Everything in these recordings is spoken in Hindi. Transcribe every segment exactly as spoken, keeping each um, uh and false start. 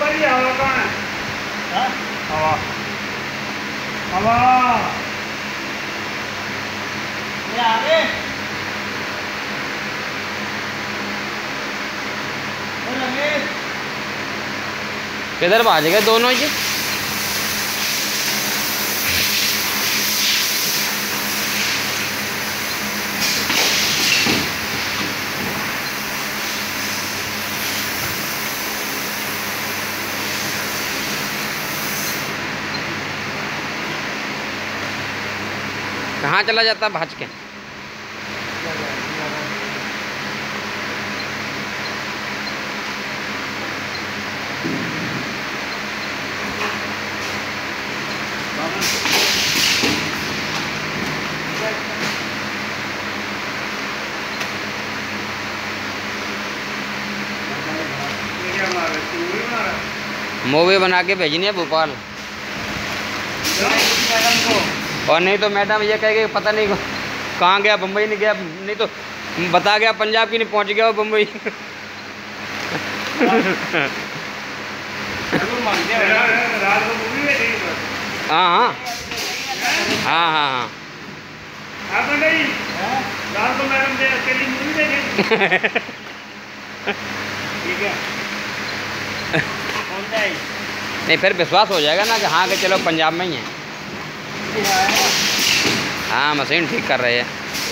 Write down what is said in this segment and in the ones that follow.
भाई हवा कहाँ है? हाँ? हवा हवा ये आगे किधर भाज गए दोनों जी? कहाँ चला जाता भाज के? मूवी बना के भेजनी है भोपाल, और नहीं तो मैडम ये कहेगी पता नहीं कहाँ गया, बम्बई नहीं गया, नहीं तो बता गया पंजाब की नहीं पहुँच गया वो बम्बई। हाँ हाँ हाँ हाँ हाँ रात को मैडम दे अकेली मूवी देखेंगे। ठीक है नहीं फिर विश्वास हो जाएगा ना कि हाँ कि चलो पंजाब में ही है। हाँ मशीन ठीक कर रहे हैं।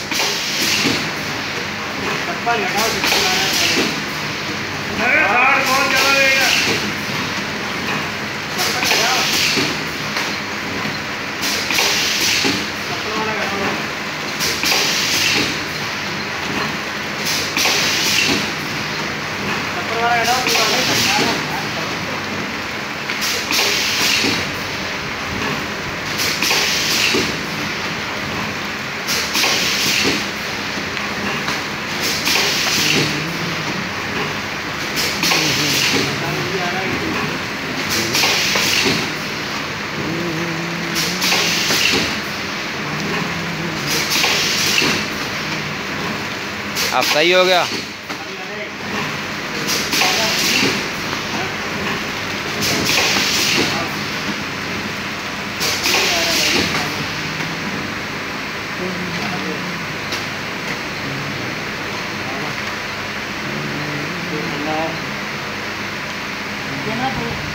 अब सही हो गया। ना